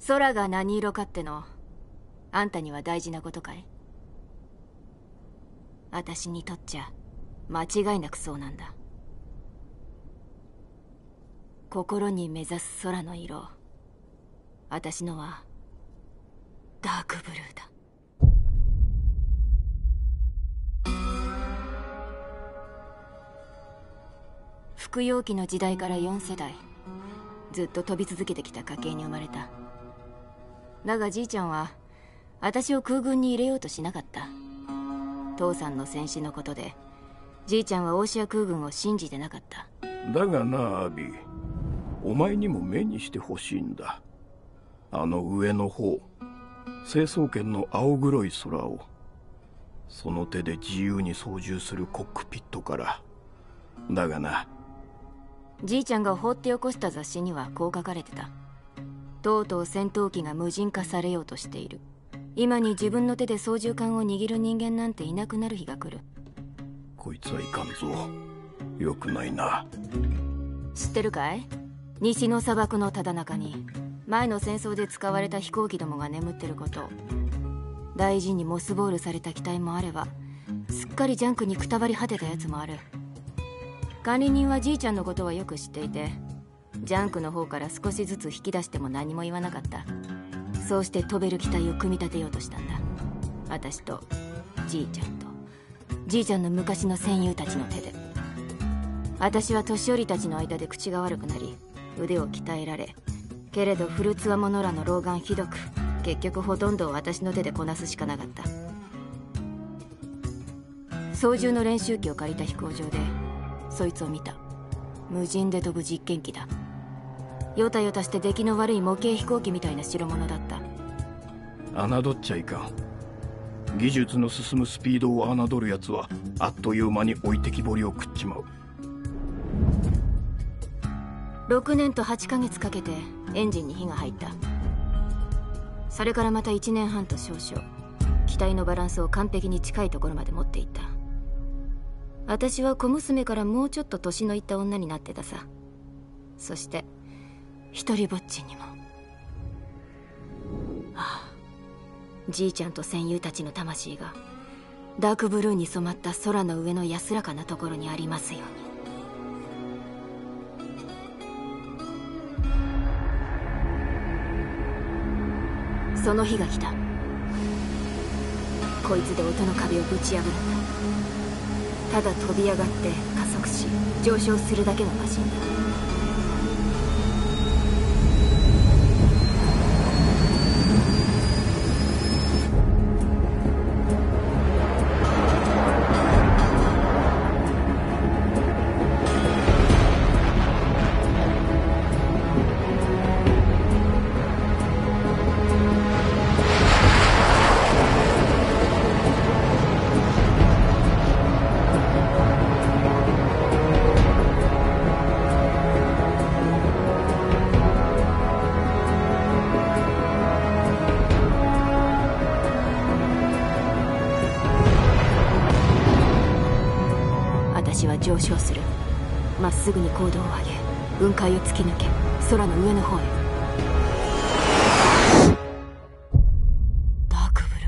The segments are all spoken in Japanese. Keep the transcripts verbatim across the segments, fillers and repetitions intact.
空が何色かってのあんたには大事なことかい？私にとっちゃ間違いなくそうなんだ。心に目指す空の色、私のはダークブルーだ。服用期の時代からよんせだいずっと飛び続けてきた家系に生まれた。だがじいちゃんは私を空軍に入れようとしなかった。父さんの戦死のことでじいちゃんはオーシア空軍を信じてなかった。 だがなアビー、お前にも目にしてほしいんだ。あの上の方、成層圏の青黒い空をその手で自由に操縦するコックピットから。だがな、 じいちゃんが放って起こした雑誌にはこう書かれてた。とうとう戦闘機が無人化されようとしている。今に自分の手で操縦桿を握る人間なんていなくなる日が来る。 こいつはいかんぞ。よくないな。 知ってるかい？西の砂漠のただ中に前の戦争で使われた飛行機どもが眠ってること。大事にモスボールされた機体もあれば、すっかりジャンクにくたばり果てたやつもある。管理人はじいちゃんのことはよく知っていて、ジャンクの方から少しずつ引き出しても何も言わなかった。そうして飛べる機体を組み立てようとしたんだ。私とじいちゃんとじいちゃんの昔の戦友たちの手で。私は年寄りたちの間で口が悪くなり腕を鍛えられ、けれどフルツワ者らの老眼ひどく、結局ほとんどを私の手でこなすしかなかった。操縦の練習機を借りた飛行場でそいつを見た。無人で飛ぶ実験機だ。ヨタヨタして出来の悪い模型飛行機みたいな代物だった。 侮っちゃいかん。技術の進むスピードを侮るやつはあっという間に置いてきぼりを食っちまう。 ろくねんとはちかげつかけてエンジンに火が入った。それからまたいちねんはんと少々、機体のバランスを完璧に近いところまで持っていった。私は小娘からもうちょっと年のいった女になってたさ。そして一人ぼっちにも。ああ、じいちゃんと戦友たちの魂がダークブルーに染まった空の上の安らかなところにありますように。その日が来た。こいつで音の壁をぶち破るんだ。ただ飛び上がって加速し上昇するだけのマシンだ。上昇する。まっすぐに高度を上げ、雲海を突き抜け、空の上の方へ。ダークブル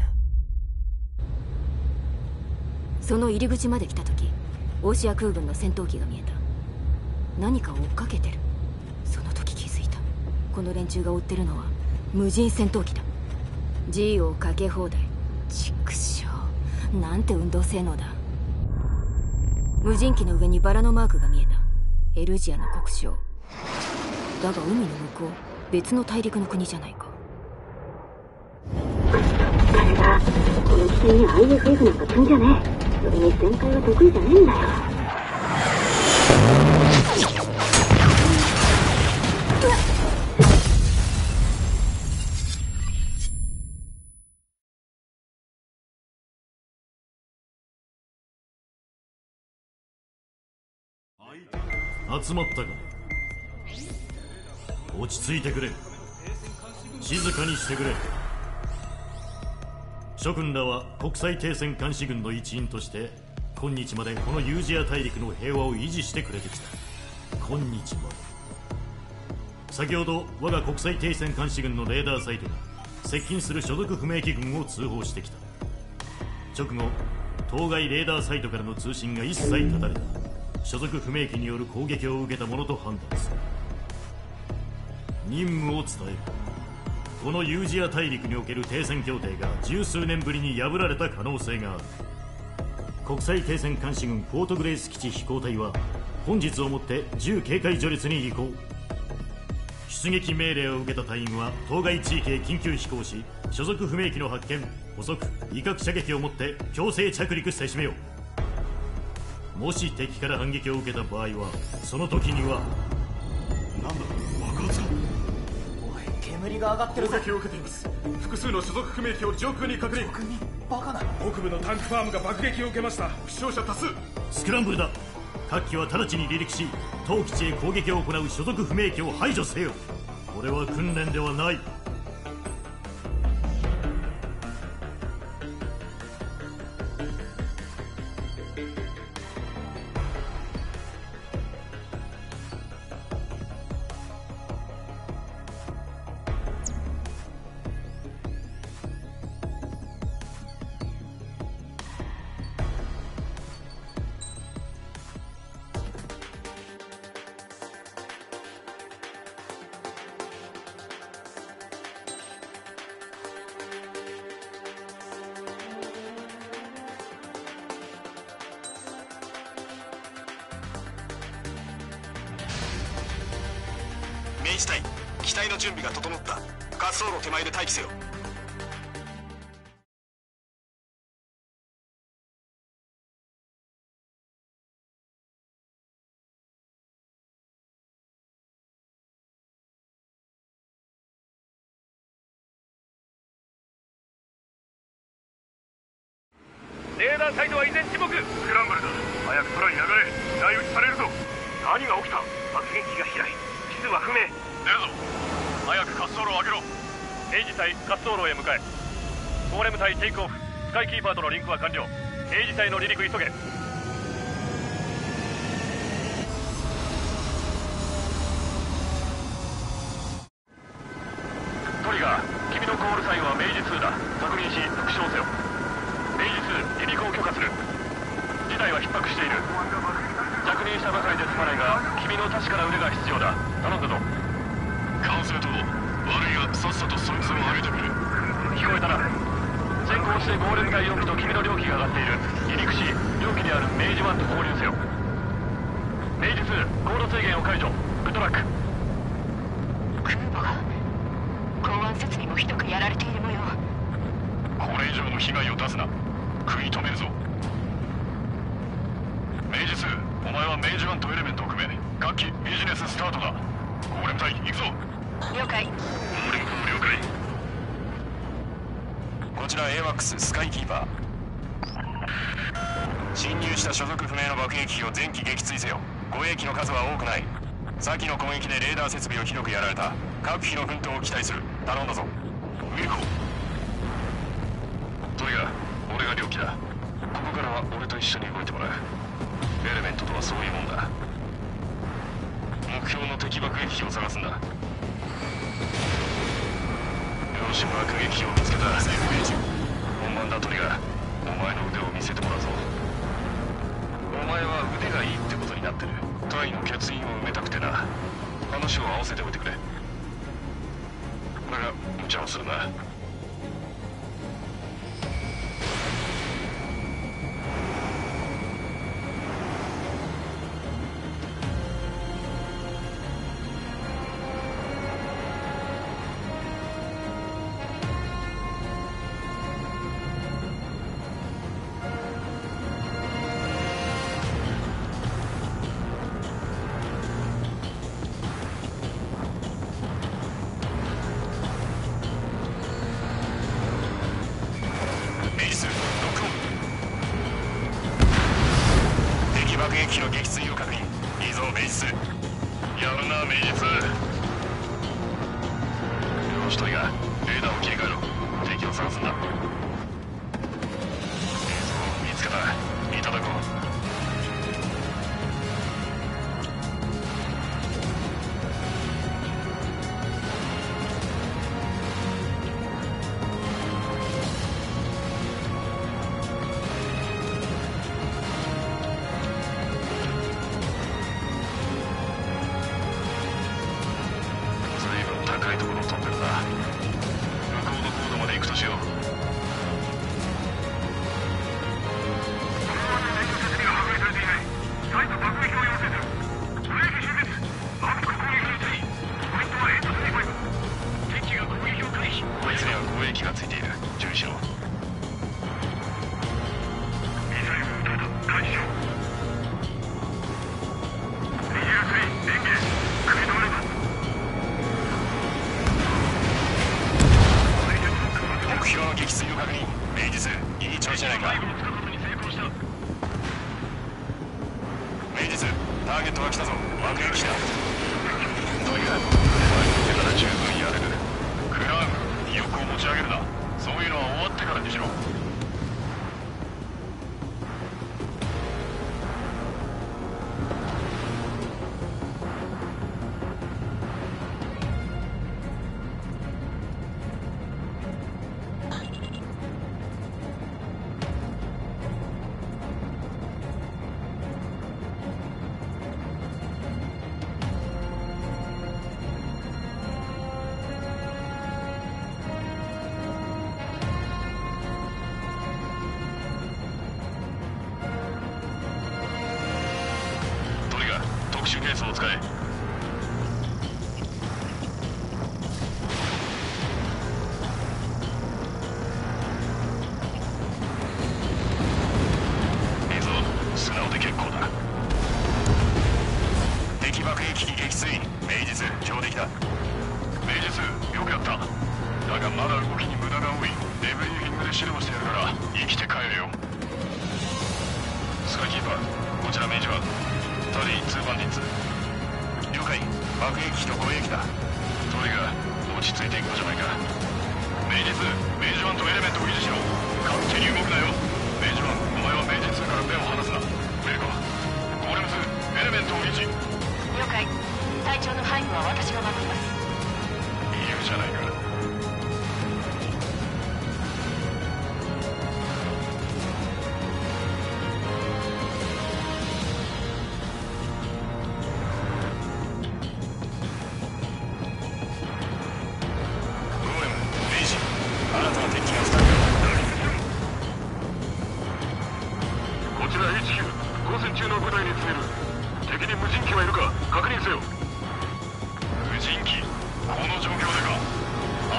ー。その入り口まで来た時、オーシア空軍の戦闘機が見えた。何かを追っかけてる。その時気づいた。この連中が追ってるのは無人戦闘機だ。 G をかけ放題。ちくしょう、なんて運動性能だ。無人機の上にバラのマークが見えた。エルジアの国章だが、海の向こう、別の大陸の国じゃないか。 誰だ、この機体に アイエフエフ なんか積んじゃねえ。それに旋回は得意じゃねえんだよ。 集まったか。落ち着いてくれ。静かにしてくれ。諸君らは国際停戦監視軍の一員として今日までこのユージア大陸の平和を維持してくれてきた。今日まで先ほど我が国際停戦監視軍のレーダーサイトが接近する所属不明機軍を通報してきた。直後、当該レーダーサイトからの通信が一切断たれた。所属不明機による攻撃を受けたものと判断する。任務を伝える。このユージア大陸における停戦協定が十数年ぶりに破られた可能性がある。国際停戦監視軍フォートグレイス基地飛行隊は本日をもって銃警戒序列に移行。出撃命令を受けた隊員は当該地域へ緊急飛行し、所属不明機の発見、捕捉、威嚇射撃をもって強制着陸せしめよう。もし敵から反撃を受けた場合は、その時にはなんだ、爆発か。 おい、煙が上がってるぞ。 攻撃を受けています。複数の所属不明機を上空に確認。 上空にバカなの。 北部のタンクファームが爆撃を受けました。負傷者多数。 スクランブルだ。各機は直ちに離陸し、当基地へ攻撃を行う所属不明機を排除せよ。これは訓練ではない。 明治隊、機体の準備が整った。滑走路手前で待機せよ。 レーダーサイトは依然沈黙。スクランブルだ。早く空に上がれ。雷打ちされるぞ。何が起きた。爆撃機が飛来。地図は不明。出るぞ。早く滑走路を上げろ。明治隊、滑走路へ向かえ。ゴーレム隊テイクオフ。スカイキーパーとのリンクは完了。明治隊の離陸急げ。トリガー、君のコールサインは明治ツーだ。確認し復唱せよ。明治ツー、離陸を許可する。事態は逼迫している。着任したばかりで済まないが、君の確かな腕が必要だ。頼んだぞ。管制塔、悪いがさっさとそいつを上げてくれ。聞こえたな。先行してゴーレム隊よん機と君の両機が上がっている。離陸し、両機である明治ワンと合流せよ。明治ツー、高度制限を解除。グッドラック。 空母が港湾設備もひどくやられている模様。 これ以上の被害を出すな。食い止めるぞ。明治ツー、お前は明治ワンとエレメントを組め。各機ビジネススタートだ。ゴーレム隊行くぞ。 了解。 ゴーレム君も了解。 こちら エーワックス スカイキーパー。侵入した所属不明の爆撃機を全機撃墜せよ。護衛機の数は多くない。先の攻撃でレーダー設備をひどくやられた。各機の奮闘を期待する。頼んだぞ。上行こう。トリガー、俺が両機だ。ここからは俺と一緒に動いてもらう。エレメントとはそういうもんだ。目標の敵爆撃機を探すんだ。よし、爆撃機を見つけた。本番だ。トリガー、お前の腕を見せてもらうぞ。お前は腕がいいってことになってる。隊の欠員を埋めたくてな。話を合わせておいてくれ。だが無茶をするな。爆撃機の撃墜を確認。いいぞ明治ツー。やるな明治ツー。よしトリガー、レーダーを切り替えろ。敵を探すんだ。いいぞ見つけた。いただこう。 だ。向こうの高度まで行くとしよう。こいつには攻撃がついている。注意しろ。目標の撃墜を確認。名実いい調子じゃないか。名実ターゲットが来たぞ。爆撃した。とにかくお前の手から十分やれる。クラウン、ひよっこを持ち上げるな。そういうのは終わってからにしろ。特殊ケースを使え。いいぞ、素直で結構だ。敵爆撃機撃墜。名実上出来だ。名実よくやった。だがまだ動きに無駄が多い。デブリーフィングで指導してやるから生きて帰れよ。スカイキーパー、こちら明治はタリーツーバンディッツ。了解。爆撃機と護衛機だ。トリガー、落ち着いていこうじゃないか。名実、明治ワンとエレメントを維持しろ。勝手に動くなよ。明治ワン、お前は明治ツーから目を離すな。ウェルカゴーレムツー、エレメントを維持。 了解。隊長の背後は私が守ります。 いいじゃないか。あ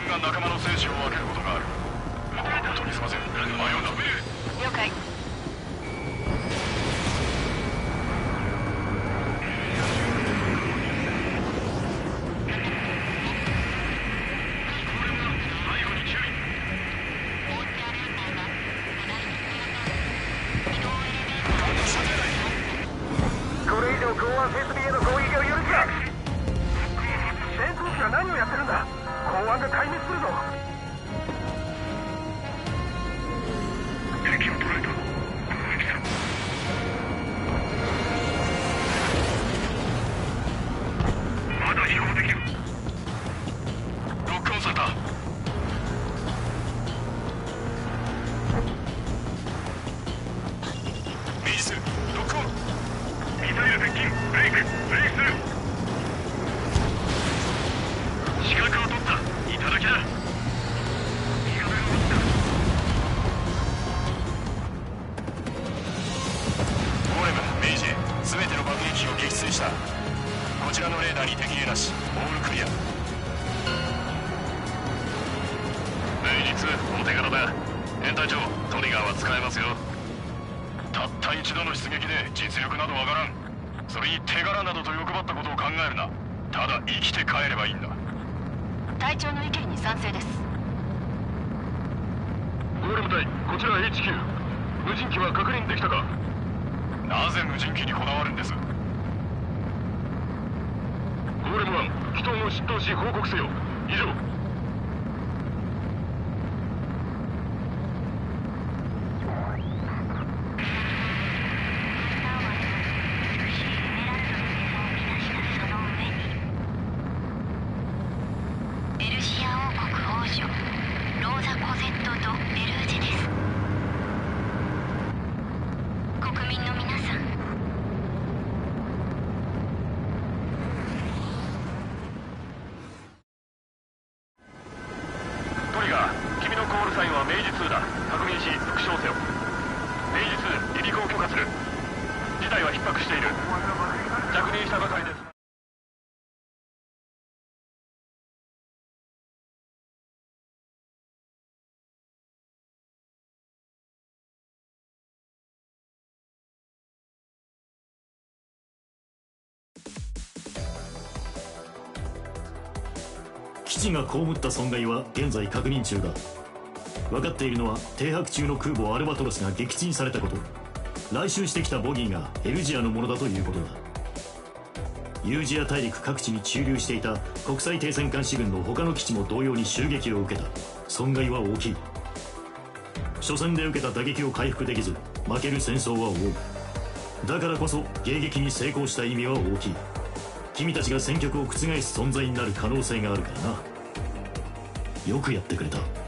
が仲間の生死を分けることがある。本当にすいません。迷うな。 了解。 これ以上港湾設備への攻撃を許すな。戦闘機は何をやってるんだ。港湾が壊滅するぞ。敵を捉えた。まだ飛行できる。 ロックオンされた。明治数ロックオン。 ミサイル接近。ブレイク。ブレイクする。死角を取った。いただきだ。 ゴーレム、明治、すべての爆撃機を撃墜した。こちらのレーダーに敵兵なし。オールクリア。明治、お手柄だ。編隊長、トリガーは使えますよ。たった一度の出撃で実力などわからん。それに手柄などと欲張ったことを考えるな。ただ生きて帰ればいいんだ。 隊長の意見に賛成です。 ゴーレム隊、こちら エイチキュー。無人機は確認できたか。 なぜ無人機にこだわるんです。 ゴーレムワン、機頭を出頭し報告せよ。以上。 ベルシア王国王女ローザ・コゼット・ド・ベルージェです。国民の皆さん、 トリガー、君のコールサインは明治ツーだ。確認し復唱せよ。明治ツー、離陸を許可する。事態は逼迫している。着任したばかりです。 基地が被った損害は現在確認中だ。分かっているのは停泊中の空母アルバトロスが撃沈されたこと、来襲してきたボギーがエルジアのものだということだ。ユージア大陸各地に駐留していた国際停戦監視軍の他の基地も同様に襲撃を受けた。損害は大きい。初戦で受けた打撃を回復できず負ける戦争は多い。だからこそ迎撃に成功した意味は大きい。君たちが戦局を覆す存在になる可能性があるからな。よくやってくれた。